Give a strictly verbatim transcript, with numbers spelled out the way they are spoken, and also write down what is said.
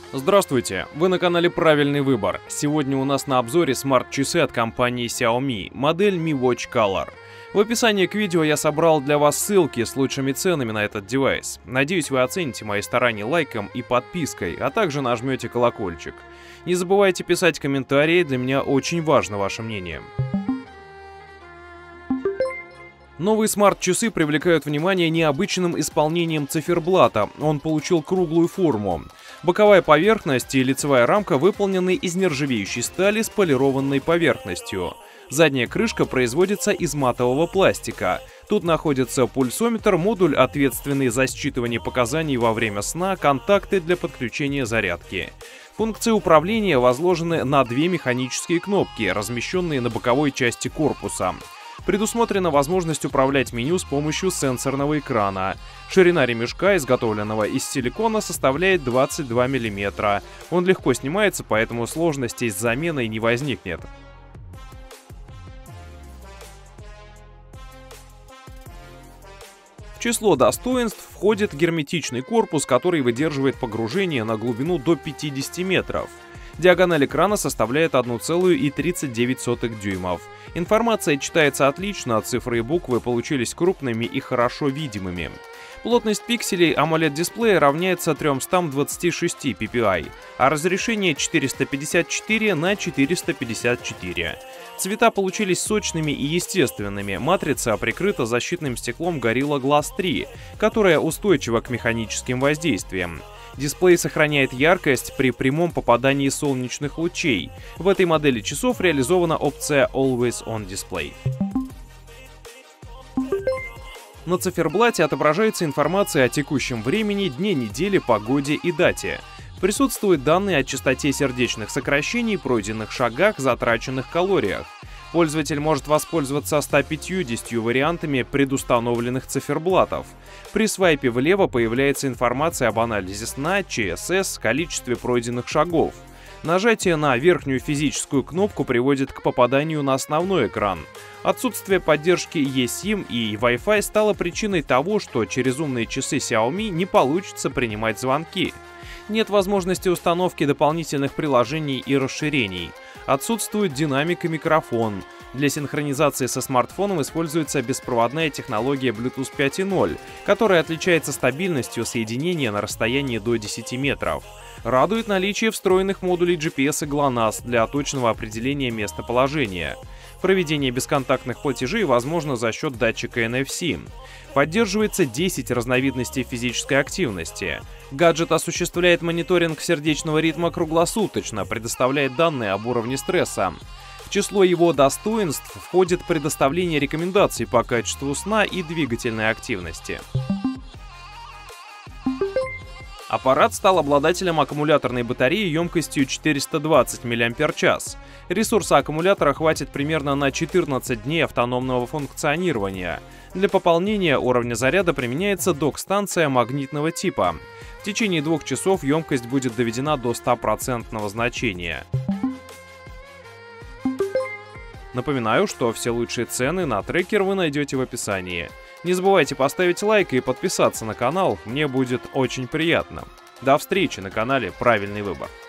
Здравствуйте, вы на канале Правильный выбор. Сегодня у нас на обзоре смарт-часы от компании Xiaomi, модель Mi Watch Color. В описании к видео я собрал для вас ссылки с лучшими ценами на этот девайс. Надеюсь, вы оцените мои старания лайком и подпиской, а также нажмете колокольчик. Не забывайте писать комментарии, для меня очень важно ваше мнение. Новые смарт-часы привлекают внимание необычным исполнением циферблата. Он получил круглую форму. Боковая поверхность и лицевая рамка выполнены из нержавеющей стали с полированной поверхностью. Задняя крышка производится из матового пластика. Тут находится пульсометр, модуль, ответственный за считывание показаний во время сна, контакты для подключения зарядки. Функции управления возложены на две механические кнопки, размещенные на боковой части корпуса. Предусмотрена возможность управлять меню с помощью сенсорного экрана. Ширина ремешка, изготовленного из силикона, составляет двадцать два миллиметра. Он легко снимается, поэтому сложностей с заменой не возникнет. В число достоинств входит герметичный корпус, который выдерживает погружение на глубину до пятидесяти метров. Диагональ экрана составляет одна целая тридцать девять сотых дюймов. Информация читается отлично, цифры и буквы получились крупными и хорошо видимыми. Плотность пикселей AMOLED-дисплея равняется трёмстам двадцати шести пи пи ай, а разрешение четыреста пятьдесят четыре на четыреста пятьдесят четыре. Цвета получились сочными и естественными. Матрица прикрыта защитным стеклом Gorilla Glass три, которая устойчива к механическим воздействиям. Дисплей сохраняет яркость при прямом попадании солнечных лучей. В этой модели часов реализована опция Always On Display. На циферблате отображается информация о текущем времени, дне недели, погоде и дате. Присутствуют данные о частоте сердечных сокращений, пройденных шагах, затраченных калориях. Пользователь может воспользоваться ста пятьюдесятью вариантами предустановленных циферблатов. При свайпе влево появляется информация об анализе сна, че эс эс, количестве пройденных шагов. Нажатие на верхнюю физическую кнопку приводит к попаданию на основной экран. Отсутствие поддержки eSIM и Wi-Fi стало причиной того, что через умные часы Xiaomi не получится принимать звонки. Нет возможности установки дополнительных приложений и расширений. Отсутствует динамик и микрофон. Для синхронизации со смартфоном используется беспроводная технология Bluetooth пять точка ноль, которая отличается стабильностью соединения на расстоянии до десяти метров. Радует наличие встроенных модулей джи пи эс и глонасс для точного определения местоположения. Проведение бесконтактных платежей возможно за счет датчика эн эф си. Поддерживается десять разновидностей физической активности. Гаджет осуществляет мониторинг сердечного ритма круглосуточно, предоставляет данные об уровне стресса. В число его достоинств входит предоставление рекомендаций по качеству сна и двигательной активности. Аппарат стал обладателем аккумуляторной батареи емкостью четыреста двадцать миллиампер-час. Ресурса аккумулятора хватит примерно на четырнадцать дней автономного функционирования. Для пополнения уровня заряда применяется док-станция магнитного типа. В течение двух часов емкость будет доведена до стопроцентного значения. Напоминаю, что все лучшие цены на трекер вы найдете в описании. Не забывайте поставить лайк и подписаться на канал, мне будет очень приятно. До встречи на канале Правильный выбор.